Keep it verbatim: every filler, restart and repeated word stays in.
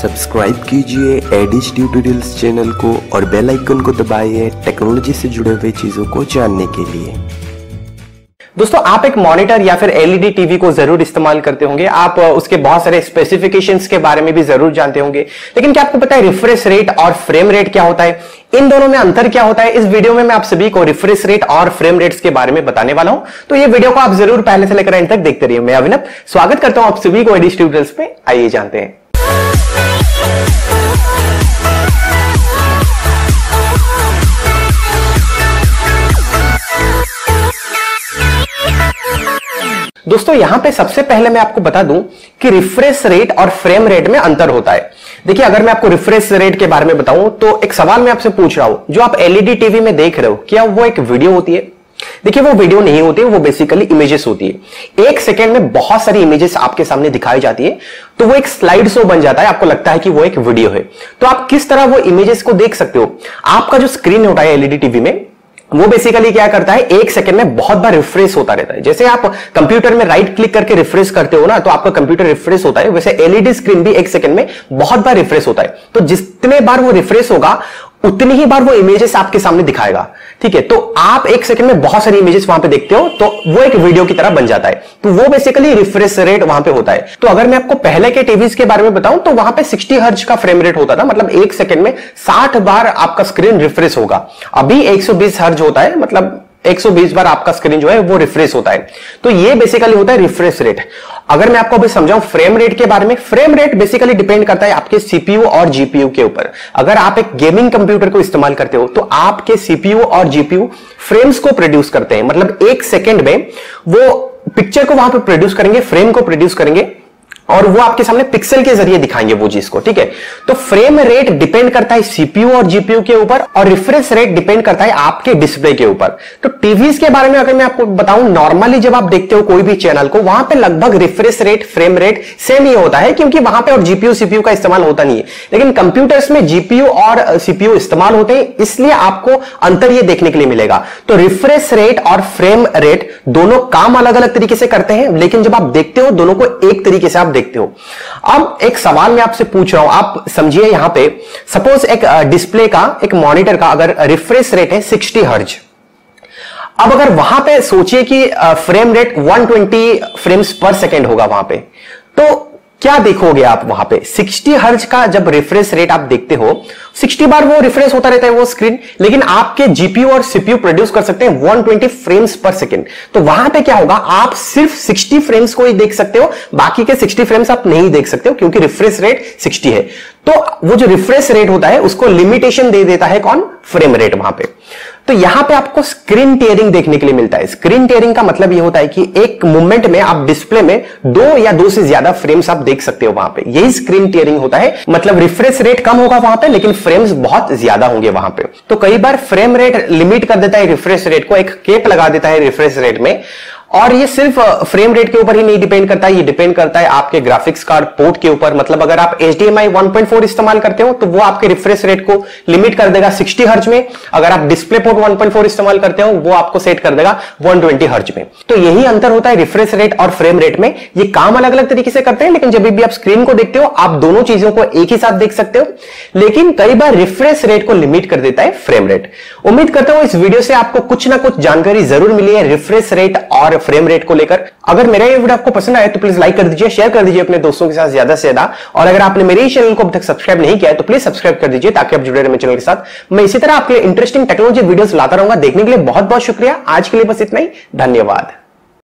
Subscribe कीजिए एडिश tutorials channel को और बेल आइकन को दबाइए टेक्नोलॉजी से जुड़े हुए चीजों को जानने के लिए। दोस्तों, आप एक मॉनिटर या फिर एलईडी टीवी को जरूर इस्तेमाल करते होंगे। आप उसके बहुत सारे स्पेसिफिकेशंस के बारे में भी जरूर जानते होंगे, लेकिन क्या आपको पता है रिफ्रेश रेट और फ्रेम रेट क्या होता है? इन दोनों में अंतर क्या होता है? इस वीडियो में मैं आप सभी को रिफ्रेश रेट और फ्रेम रेट्स के बारे में बताने वाला हूं, तो ये वीडियो को आप जरूर पहले से लेकर एंड तक देखते रहिए। मैं अभिनव स्वागत करता हूं आप सभी को एडिश ट्यूटोरियल्स पे। आइए जानते हैं। दोस्तों, यहां पे सबसे पहले मैं आपको बता दूं कि रिफ्रेश रेट और फ्रेम रेट में अंतर होता है। देखिए, अगर मैं आपको रिफ्रेश रेट के बारे में बताऊं तो एक सवाल मैं आपसे पूछ रहा हूं, जो आप एलईडी टीवी में देख रहे हो, क्या वो एक वीडियो होती है? देखिए, वो वीडियो नहीं होती है, वो बेसिकली इमेजेस होती है। एक सेकेंड में बहुत सारी इमेजेस आपके सामने दिखाई जाती है, तो वो एक स्लाइड शो बन जाता है। आपको लगता है कि वो एक वीडियो है। तो आप किस तरह वो इमेजेस को देख सकते हो? आपका जो स्क्रीन होता है एलईडी टीवी में, वो बेसिकली क्या करता है, एक सेकंड में बहुत बार रिफ्रेश होता रहता है। जैसे आप कंप्यूटर में राइट क्लिक करके रिफ्रेश करते हो ना, तो आपका कंप्यूटर रिफ्रेश होता है, वैसे एलईडी स्क्रीन भी एक सेकंड में बहुत बार रिफ्रेश होता है। तो जितने बार वो रिफ्रेश होगा उतनी ही बार वो इमेजेस आपके सामने दिखाएगा। ठीक है, तो आप एक सेकंड में बहुत सारी इमेजेस वहां पे देखते हो, तो वो एक वीडियो की तरह बन जाता है। तो वो बेसिकली रिफ्रेश रेट वहां पे होता है। तो अगर मैं आपको पहले के टीवीज के बारे में बताऊं तो वहां पे साठ हर्ट्ज का फ्रेम रेट होता था, मतलब एक सेकंड में साठ बार आपका स्क्रीन रिफ्रेश होगा। अभी एक सौ बीस हर्ट्ज होता है, मतलब एक सौ बीस बार आपका स्क्रीन जो है वो रिफ्रेश होता है। तो ये बेसिकली होता है रिफ्रेश रेट। अगर मैं आपको अभी समझाऊं फ्रेम रेट के बारे में, फ्रेम रेट बेसिकली डिपेंड करता है आपके सीपीयू और जीपीयू के ऊपर। अगर आप एक गेमिंग कंप्यूटर को इस्तेमाल करते हो तो आपके सीपीयू और जीपीयू फ्रेम्स को प्रोड्यूस करते हैं, मतलब एक सेकेंड में वो पिक्चर को वहां पर प्रोड्यूस करेंगे, फ्रेम को प्रोड्यूस करेंगे और वो आपके सामने पिक्सल के जरिए दिखाएंगे वो चीज को। ठीक है, तो फ्रेम रेट डिपेंड करता है सीपीयू और जीपीयू के ऊपर और रिफ्रेश रेट डिपेंड करता है आपके डिस्प्ले के ऊपर। तो टीवीज के बारे में अगर मैं आपको बताऊं, नॉर्मली जब आप देखते हो कोई भी चैनल को, वहां पे लगभग refresh rate frame rate same ही होता है, क्योंकि वहां पे और जीपीयू सीपीयू का इस्तेमाल होता नहीं है। लेकिन कंप्यूटर्स में जीपीयू और सीपीयू इस्तेमाल होते हैं, इसलिए आपको अंतर ये देखने के लिए मिलेगा। तो रिफ्रेश रेट और फ्रेम रेट दोनों काम अलग अलग तरीके से करते हैं, लेकिन जब आप देखते हो दोनों को एक तरीके से आप देखते हो। अब एक सवाल मैं आपसे पूछ रहा हूं, आप समझिए यहां पे, सपोज एक डिस्प्ले का, एक मॉनिटर का अगर रिफ्रेश रेट है साठ हर्ट्ज। अब अगर वहां पे सोचिए कि फ्रेम रेट एक सौ बीस फ्रेम्स पर सेकेंड होगा वहां पे, तो क्या देखोगे आप वहां पे? साठ हर्ट्ज का जब रिफ्रेश रेट आप देखते हो, साठ बार वो रिफ्रेश होता रहता है वो स्क्रीन, लेकिन आपके जीपीयू और सीपीयू प्रोड्यूस कर सकते हैं एक सौ बीस फ्रेम्स पर सेकंड। तो वहां पे क्या होगा, आप सिर्फ साठ फ्रेम्स को ही देख सकते हो, बाकी के साठ फ्रेम्स आप नहीं देख सकते हो, क्योंकि रिफ्रेश रेट साठ है। तो वो जो रिफ्रेश रेट होता है उसको लिमिटेशन दे देता है कौन? फ्रेम रेट वहां पे। तो यहां पे आपको स्क्रीन टेयरिंग देखने के लिए मिलता है। स्क्रीन टेयरिंग का मतलब यह होता है कि एक मूवमेंट में आप डिस्प्ले में दो या दो से ज्यादा फ्रेम्स आप देख सकते हो वहां पे, यही स्क्रीन टेयरिंग होता है। मतलब रिफ्रेश रेट कम होगा वहां पे, लेकिन फ्रेम्स बहुत ज्यादा होंगे वहां पे। तो कई बार फ्रेम रेट लिमिट कर देता है रिफ्रेश रेट को, एक केप लगा देता है रिफ्रेश रेट में। और ये सिर्फ फ्रेम रेट के ऊपर ही नहीं डिपेंड करता है, ये डिपेंड करता है आपके ग्राफिक्स कार्ड पोर्ट के ऊपर। मतलब अगर आप H D M I one point four इस्तेमाल करते हो तो वो आपके रिफ्रेश रेट को लिमिट कर देगा साठ हर्ट्ज में। अगर आप display port one point four इस्तेमाल करते हो वो आपको सेट कर देगा एक सौ बीस हर्ट्ज में। तो यही अंतर होता है रिफ्रेश रेट और फ्रेम रेट में। ये काम अलग अलग तरीके से करते हैं, लेकिन जब भी आप स्क्रीन को देखते हो आप दोनों चीजों को एक ही साथ देख सकते हो, लेकिन कई बार रिफ्रेश रेट को लिमिट कर देता है फ्रेम रेट। उम्मीद करता हूं इस वीडियो से आपको कुछ ना कुछ जानकारी जरूर मिली है रिफ्रेश रेट और फ्रेम रेट को लेकर। अगर मेरा ये वीडियो आपको पसंद आया तो प्लीज लाइक कर दीजिए, शेयर कर दीजिए अपने दोस्तों के साथ ज्यादा से ज्यादा। और अगर आपने मेरे चैनल को अब तक सब्सक्राइब नहीं किया है तो प्लीज सब्सक्राइब कर दीजिए, ताकि आप जुड़े रहे मेरे चैनल के साथ। मैं इसी तरह आपके लिए इंटरेस्टिंग टेक्नोलॉजी वीडियोस लाता रहूंगा। देखने के लिए बहुत बहुत शुक्रिया। आज के लिए बस इतना ही, धन्यवाद।